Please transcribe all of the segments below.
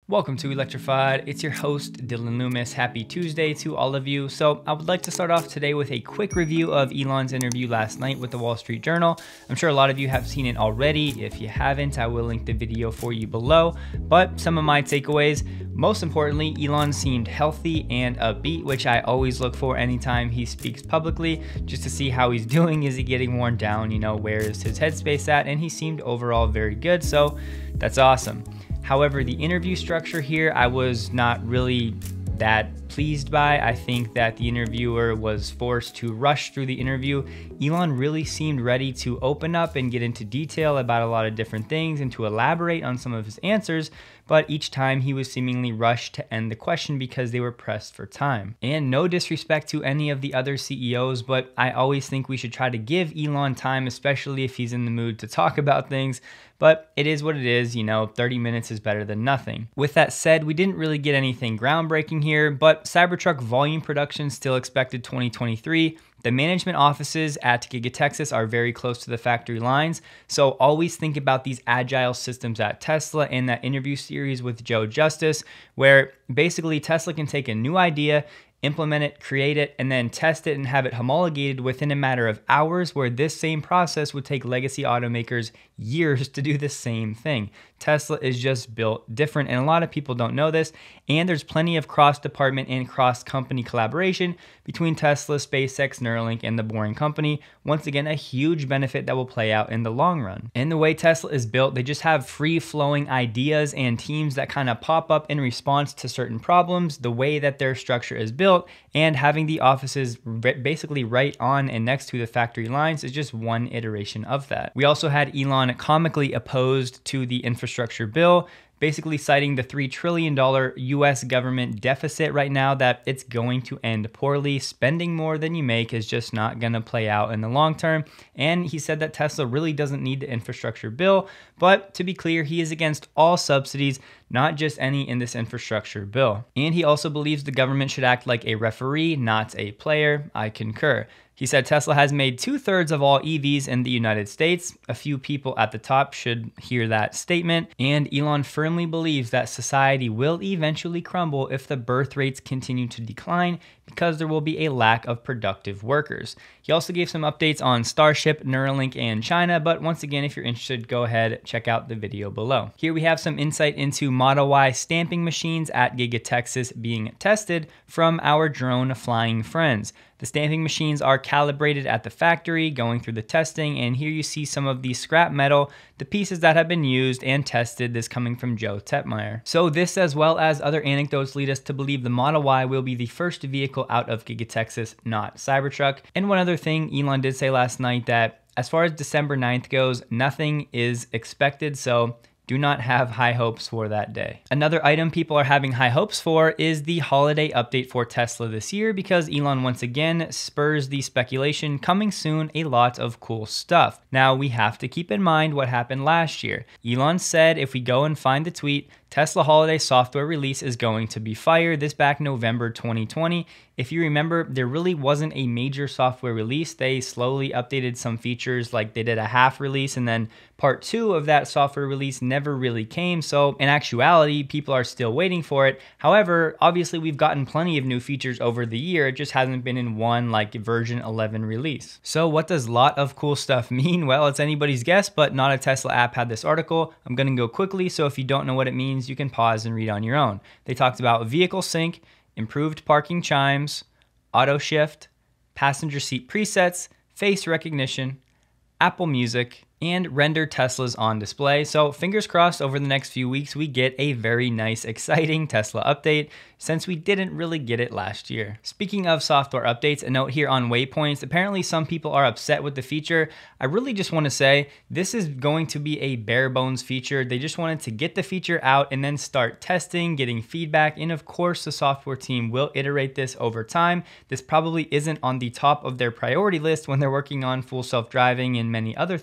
Welcome to Electrified. It's your host, Dylan Loomis. Happy Tuesday to all of you. So I would like to start off today with a quick review of Elon's interview last night with the Wall Street Journal. I'm sure a lot of you have seen it already. If you haven't, I will link the video for you below. But some of my takeaways, most importantly, Elon seemed healthy and upbeat, which I always look for anytime he speaks publicly, just to see how he's doing. Is he getting worn down? Where is his headspace at? And he seemed overall very good. So that's awesome. However, the interview structure here, I was not really that pleased by. I think that the interviewer was forced to rush through the interview. Elon really seemed ready to open up and get into detail about a lot of different things and to elaborate on some of his answers, but each time he was seemingly rushed to end the question because they were pressed for time. And no disrespect to any of the other CEOs, but I always think we should try to give Elon time, especially if he's in the mood to talk about things. But it is what it is, 30 minutes is better than nothing. With that said, we didn't really get anything groundbreaking here, but Cybertruck volume production still expected 2023. The management offices at Giga Texas are very close to the factory lines, so always think about these agile systems at Tesla and that interview series with Joe Justice, where basically Tesla can take a new idea, implement it, create it, and then test it and have it homologated within a matter of hours, where this same process would take legacy automakers years to do the same thing. Tesla is just built different, and a lot of people don't know this, and there's plenty of cross-department and cross-company collaboration between Tesla, SpaceX, Neuralink, and the Boring Company. Once again, a huge benefit that will play out in the long run. And the way Tesla is built, they just have free-flowing ideas and teams that kind of pop up in response to certain problems, the way that their structure is built, and having the offices basically right on and next to the factory lines is just one iteration of that. We also had Elon comically opposed to the infrastructure bill, basically citing the $3 trillion US government deficit right now, that it's going to end poorly. Spending more than you make is just not going to play out in the long term. And he said that Tesla really doesn't need the infrastructure bill, but to be clear, he is against all subsidies, not just any in this infrastructure bill. And he also believes the government should act like a referee, not a player. I concur. He said Tesla has made 2/3 of all EVs in the United States. A few people at the top should hear that statement. And Elon firmly believes that society will eventually crumble if the birth rates continue to decline, because there will be a lack of productive workers. He also gave some updates on Starship, Neuralink, and China, but once again, if you're interested, go ahead, check out the video below. Here we have some insight into Model Y stamping machines at Giga Texas being tested from our drone flying friends. The stamping machines are calibrated at the factory, going through the testing, and here you see some of the scrap metal, the pieces that have been used and tested, this coming from Joe Tetmeyer. So this, as well as other anecdotes, lead us to believe the Model Y will be the first vehicle out of Giga Texas, not Cybertruck. And one other thing, Elon did say last night that as far as December 9th goes, nothing is expected, so do not have high hopes for that day. Another item people are having high hopes for is the holiday update for Tesla this year, because Elon once again spurs the speculation, coming soon, a lot of cool stuff. Now we have to keep in mind what happened last year. Elon said, if we go and find the tweet, Tesla holiday software release is going to be fire. This back November 2020. If you remember, there really wasn't a major software release. They slowly updated some features, like they did a half release, and then part 2 of that software release never really came. So in actuality, people are still waiting for it. However, obviously we've gotten plenty of new features over the year. It just hasn't been in one like version 11 release. So what does lot of cool stuff mean? Well, it's anybody's guess, but Not a Tesla App had this article. I'm gonna go quickly, so if you don't know what it means, you can pause and read on your own. They talked about vehicle sync, improved parking chimes, auto shift, passenger seat presets, face recognition, Apple Music, and render Teslas on display. So fingers crossed over the next few weeks we get a very nice, exciting Tesla update, since we didn't really get it last year. Speaking of software updates, a note here on waypoints. Apparently some people are upset with the feature. I really just want to say this is going to be a bare bones feature. They just wanted to get the feature out and then start testing, getting feedback, and of course the software team will iterate this over time. This probably isn't on the top of their priority list when they're working on full self-driving and many other things.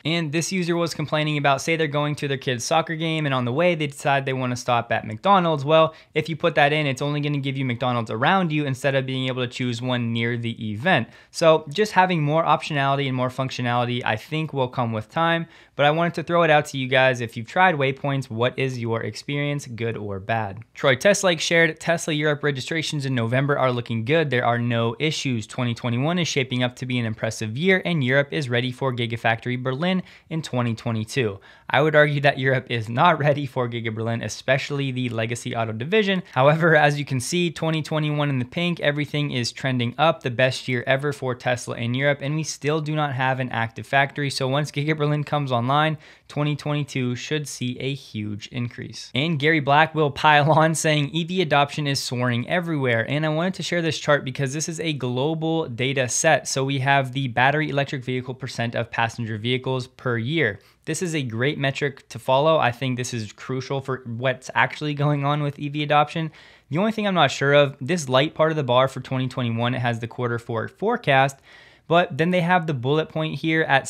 And this user was complaining about, say they're going to their kid's soccer game and on the way they decide they want to stop at McDonald's. Well, if you put that in, it's only going to give you McDonald's around you instead of being able to choose one near the event. So just having more optionality and more functionality, I think, will come with time. But I wanted to throw it out to you guys. If you've tried waypoints, what is your experience, good or bad? Troy Teslake shared, Tesla Europe registrations in November are looking good. There are no issues. 2021 is shaping up to be an impressive year, and Europe is ready for Gigafactory Berlin in 2022. I would argue that Europe is not ready for Giga Berlin, especially the legacy auto division. However, as you can see, 2021 in the pink, everything is trending up, the best year ever for Tesla in Europe, and we still do not have an active factory. So once Giga Berlin comes online, 2022 should see a huge increase. And Gary Black will pile on saying EV adoption is soaring everywhere. And I wanted to share this chart because this is a global data set. So we have the battery electric vehicle percent of passenger vehicles per year. This is a great metric to follow. I think this is crucial for what's actually going on with EV adoption. The only thing I'm not sure of, this light part of the bar for 2021, it has the quarter 4 forecast, but then they have the bullet point here at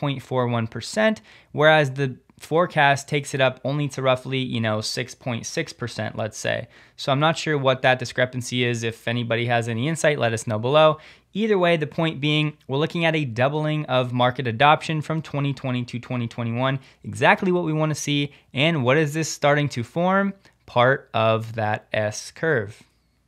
7.41%, whereas the forecast takes it up only to roughly, 6.6%, let's say. So I'm not sure what that discrepancy is. If anybody has any insight, let us know below. Either way, the point being, we're looking at a doubling of market adoption from 2020 to 2021, exactly what we want to see. And what is this starting to form? Part of that S curve.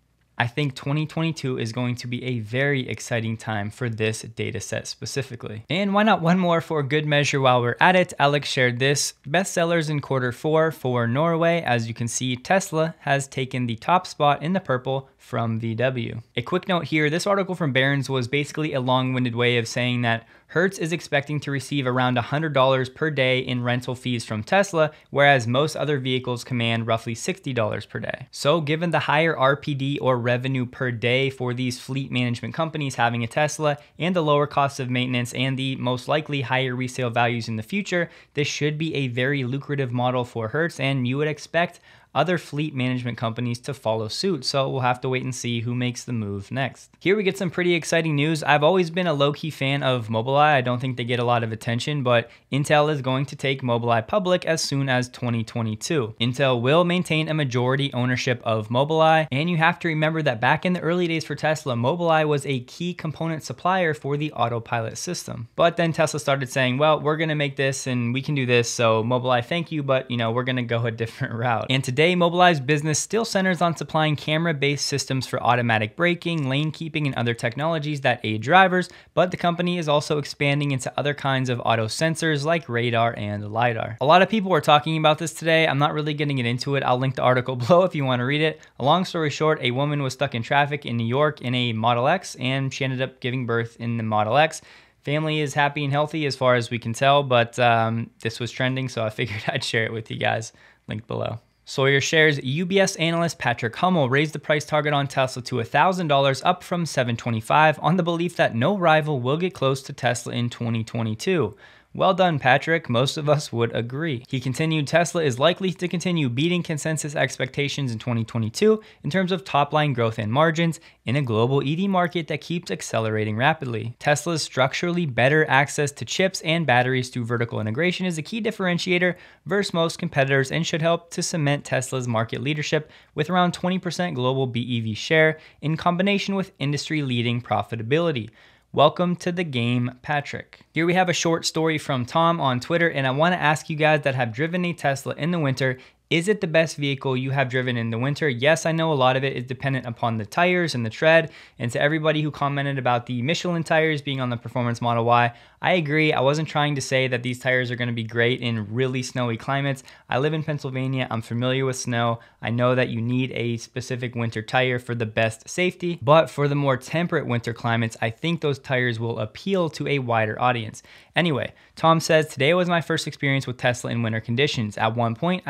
I think 2022 is going to be a very exciting time for this data set specifically. And why not one more for good measure while we're at it? Alex shared this, bestsellers in quarter 4 for Norway. As you can see, Tesla has taken the top spot in the purple from VW. A quick note here, this article from Barron's was basically a long-winded way of saying that Hertz is expecting to receive around $100 per day in rental fees from Tesla, whereas most other vehicles command roughly $60 per day. So given the higher RPD or revenue per day for these fleet management companies having a Tesla and the lower cost of maintenance and the most likely higher resale values in the future, this should be a very lucrative model for Hertz, and you would expect other fleet management companies to follow suit. So we'll have to wait and see who makes the move next. Here we get some pretty exciting news. I've always been a low-key fan of Mobileye. I don't think they get a lot of attention, but Intel is going to take Mobileye public as soon as 2022. Intel will maintain a majority ownership of Mobileye, and you have to remember that back in the early days for Tesla, Mobileye was a key component supplier for the autopilot system. But then Tesla started saying, well, we're gonna make this and we can do this, so Mobileye, thank you, but we're gonna go a different route. And today, Mobileye's business still centers on supplying camera-based systems for automatic braking, lane keeping, and other technologies that aid drivers, but the company is also expanding into other kinds of auto sensors like radar and LiDAR. A lot of people were talking about this today. I'm not really getting into it. I'll link the article below if you want to read it. A long story short, a woman was stuck in traffic in New York in a Model X, and she ended up giving birth in the Model X. Family is happy and healthy as far as we can tell, but this was trending, so I figured I'd share it with you guys. Linked below. Sawyer shares, UBS analyst Patrick Hummel raised the price target on Tesla to $1,000 up from $725 on the belief that no rival will get close to Tesla in 2022. Well done, Patrick. Most of us would agree. He continued, Tesla is likely to continue beating consensus expectations in 2022 in terms of top-line growth and margins in a global EV market that keeps accelerating rapidly. Tesla's structurally better access to chips and batteries through vertical integration is a key differentiator versus most competitors and should help to cement Tesla's market leadership with around 20% global BEV share in combination with industry-leading profitability. Welcome to the game, Patrick. Here we have a short story from Tom on Twitter, and I want to ask you guys that have driven a Tesla in the winter, is it the best vehicle you have driven in the winter? Yes, I know a lot of it is dependent upon the tires and the tread, and to everybody who commented about the Michelin tires being on the Performance Model Y, I agree. I wasn't trying to say that these tires are going to be great in really snowy climates. I live in Pennsylvania. I'm familiar with snow. I know that you need a specific winter tire for the best safety, but for the more temperate winter climates, I think those tires will appeal to a wider audience. Anyway, Tom says, today was my first experience with Tesla in winter conditions. At one point, I found myself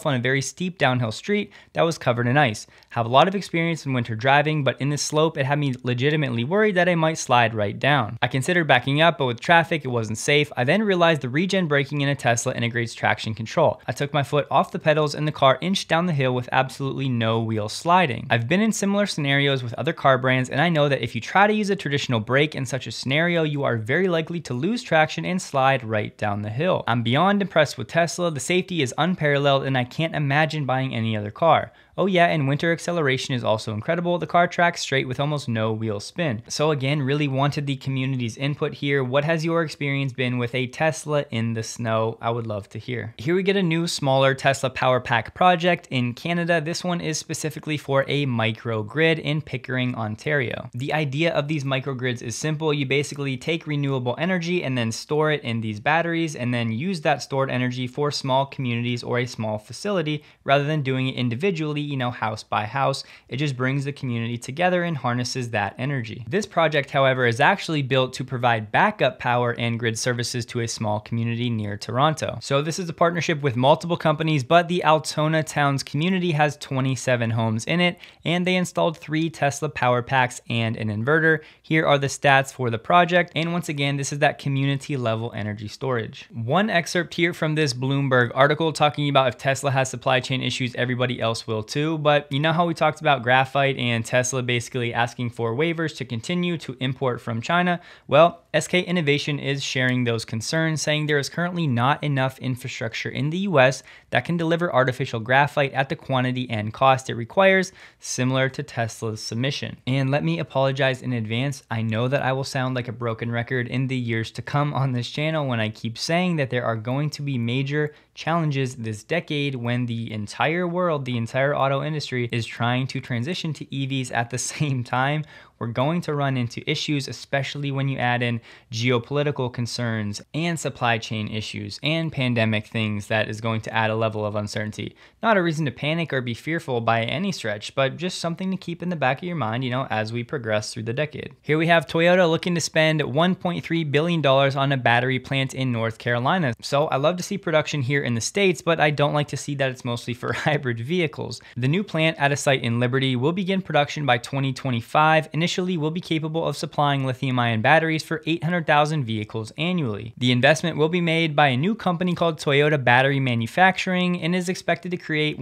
myself on a very steep downhill street that was covered in ice. Have a lot of experience in winter driving, but in this slope, it had me legitimately worried that I might slide right down. I considered backing up, but with traffic, it wasn't safe. I then realized the regen braking in a Tesla integrates traction control. I took my foot off the pedals and the car inched down the hill with absolutely no wheel sliding. I've been in similar scenarios with other car brands, and I know that if you try to use a traditional brake in such a scenario, you are very likely to lose traction and slide right down the hill. I'm beyond impressed with Tesla. The safety is unparalleled, and I can't imagine buying any other car. Oh yeah, and winter acceleration is also incredible. The car tracks straight with almost no wheel spin. So again, really wanted the community's input here. What has your experience been with a Tesla in the snow? I would love to hear. Here we get a new smaller Tesla Power Pack project in Canada. This one is specifically for a microgrid in Pickering, Ontario. The idea of these microgrids is simple. You basically take renewable energy and then store it in these batteries and then use that stored energy for small communities or a small facility rather than doing it individually, house by house. It just brings the community together and harnesses that energy. This project, however, is actually built to provide backup power and grid services to a small community near Toronto. So this is a partnership with multiple companies, but the Altona Towns community has 27 homes in it, and they installed 3 Tesla power packs and an inverter. Here are the stats for the project, and once again, this is that community level energy storage. One excerpt here from this Bloomberg article talking about if Tesla has supply chain issues, everybody else will too, but you know how we talked about graphite and Tesla basically asking for waivers to continue to import from China? Well, SK Innovation is sharing those concerns, saying there is currently not enough infrastructure in the US that can deliver artificial graphite at the quantity and cost it requires, similar to Tesla's submission. And let me apologize in advance. I know that I will sound like a broken record in the years to come on this channel when I keep saying that there are going to be major challenges this decade when the entire world, the entire auto industry is trying to transition to EVs at the same time. We're going to run into issues, especially when you add in geopolitical concerns and supply chain issues and pandemic things that is going to add a level of uncertainty. Not a reason to panic or be fearful by any stretch, but just something to keep in the back of your mind, as we progress through the decade. Here we have Toyota looking to spend $1.3 billion on a battery plant in North Carolina. So I love to see production here in the States, but I don't like to see that it's mostly for hybrid vehicles. The new plant at a site in Liberty will begin production by 2025. Initially will be capable of supplying lithium-ion batteries for 800,000 vehicles annually. The investment will be made by a new company called Toyota Battery Manufacturing and is expected to create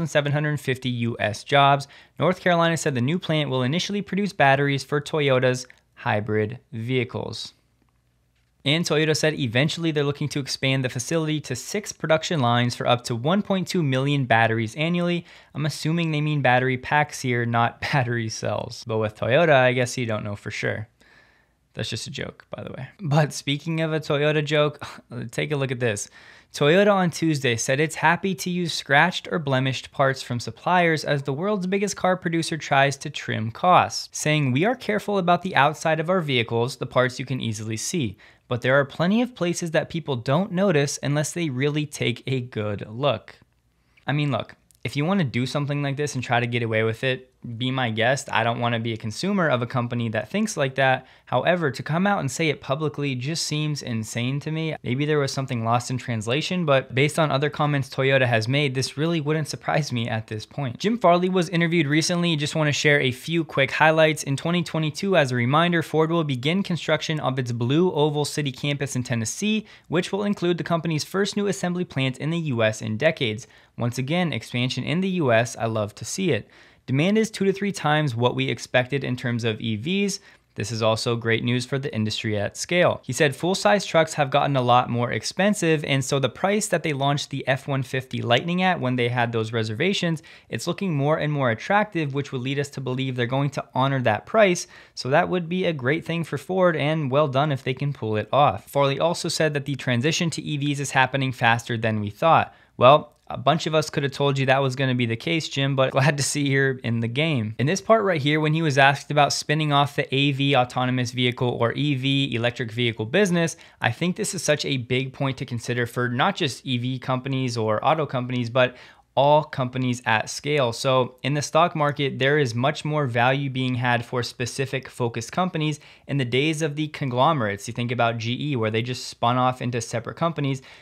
1,750 US jobs. North Carolina said the new plant will initially produce batteries for Toyota's hybrid vehicles. And Toyota said eventually they're looking to expand the facility to 6 production lines for up to 1.2 million batteries annually. I'm assuming they mean battery packs here, not battery cells. But with Toyota, I guess you don't know for sure. That's just a joke, by the way. But speaking of a Toyota joke, take a look at this. Toyota on Tuesday said it's happy to use scratched or blemished parts from suppliers as the world's biggest car producer tries to trim costs, saying we are careful about the outside of our vehicles, the parts you can easily see, but there are plenty of places that people don't notice unless they really take a good look. I mean, look, if you want to do something like this and try to get away with it, be my guest. I don't want to be a consumer of a company that thinks like that. However, to come out and say it publicly just seems insane to me. Maybe there was something lost in translation, but based on other comments Toyota has made, this really wouldn't surprise me at this point. Jim Farley was interviewed recently. Just want to share a few quick highlights. In 2022, as a reminder, Ford will begin construction of its Blue Oval City campus in Tennessee, which will include the company's first new assembly plant in the US in decades. Once again, expansion in the US, I love to see it. Demand is 2 to 3 times what we expected in terms of EVs. This is also great news for the industry at scale. He said full-size trucks have gotten a lot more expensive, and so the price that they launched the F-150 Lightning at when they had those reservations, it's looking more and more attractive, which would lead us to believe they're going to honor that price. So that would be a great thing for Ford, and well done if they can pull it off. Farley also said that the transition to EVs is happening faster than we thought. Well, a bunch of us could have told you that was going to be the case, Jim, but glad to see you're in the game. In this part right here, when he was asked about spinning off the AV autonomous vehicle or EV electric vehicle business, I think this is such a big point to consider for not just EV companies or auto companies, but all companies at scale. So in the stock market, there is much more value being had for specific focused companies. In the days of the conglomerates, you think about GE, where they just spun off into separate companies.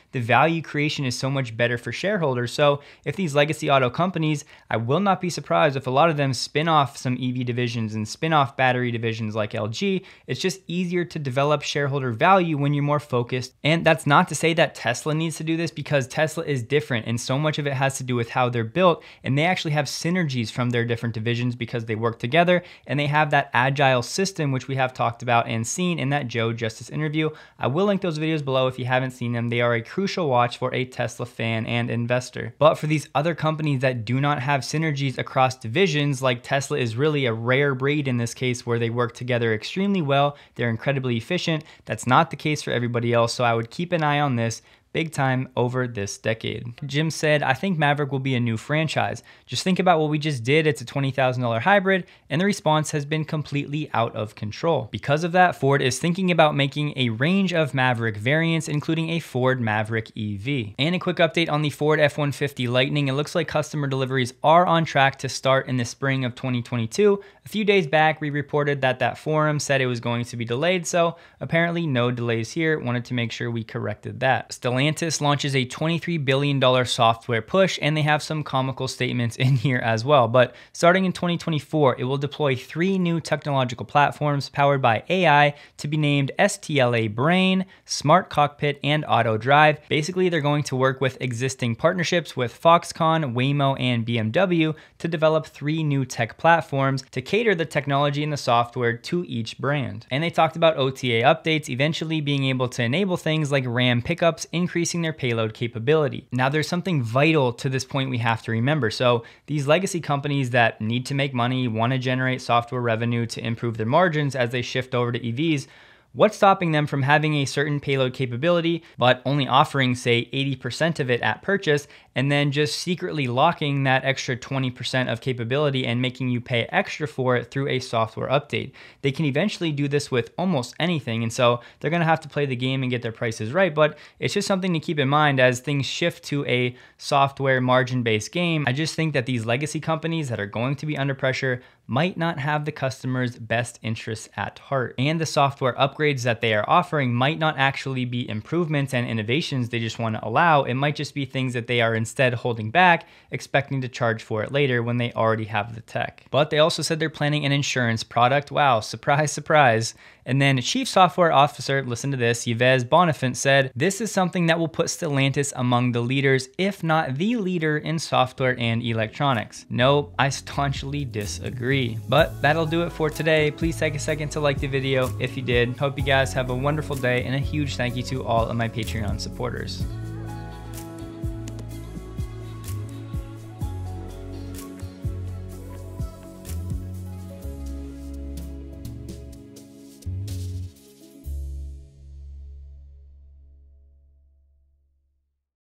the value creation is so much better for shareholders. So if these legacy auto companies, I will not be surprised if a lot of them spin off some EV divisions and spin off battery divisions like LG. It's just easier to develop shareholder value when you're more focused. And that's not to say that Tesla needs to do this, because Tesla is different and so much of it has to do with how they're built, and they actually have synergies from their different divisions because they work together and they have that agile system, which we have talked about and seen in that Joe Justice interview. I will link those videos below if you haven't seen them. They are a crucial watch for a Tesla fan and investor. But for these other companies that do not have synergies across divisions, like Tesla is really a rare breed in this case where they work together extremely well, they're incredibly efficient. That's not the case for everybody else, so I would keep an eye on this big time over this decade. Jim said, I think Maverick will be a new franchise. Just think about what we just did. It's a $20,000 hybrid, and the response has been completely out of control. Because of that, Ford is thinking about making a range of Maverick variants, including a Ford Maverick EV. And a quick update on the Ford F-150 Lightning. It looks like customer deliveries are on track to start in the spring of 2022. A few days back, we reported that that forum said it was going to be delayed, so apparently no delays here. Wanted to make sure we corrected that. Stellantis launches a $23 billion software push, and they have some comical statements in here as well. But starting in 2024, it will deploy 3 new technological platforms powered by AI to be named STLA Brain, Smart Cockpit, and Auto Drive. Basically, they're going to work with existing partnerships with Foxconn, Waymo, and BMW to develop 3 new tech platforms to cater the technology and the software to each brand. And they talked about OTA updates eventually being able to enable things like RAM pickups, increasing their payload capability. Now, there's something vital to this point we have to remember. So these legacy companies that need to make money, want to generate software revenue to improve their margins as they shift over to EVs, what's stopping them from having a certain payload capability, but only offering, say, 80% of it at purchase, and then just secretly locking that extra 20% of capability and making you pay extra for it through a software update? They can eventually do this with almost anything, and so they're gonna have to play the game and get their prices right, but it's just something to keep in mind as things shift to a software margin-based game. I just think that these legacy companies that are going to be under pressure might not have the customer's best interests at heart. And the software upgrades that they are offering might not actually be improvements and innovations they just want to allow. It might just be things that they are instead holding back, expecting to charge for it later when they already have the tech. But they also said they're planning an insurance product. Wow, surprise, surprise. And then Chief Software Officer, listen to this, Yves Bonifant said, this is something that will put Stellantis among the leaders, if not the leader in software and electronics. No, I staunchly disagree. But that'll do it for today. Please take a second to like the video if you did. Hope you guys have a wonderful day, and a huge thank you to all of my Patreon supporters.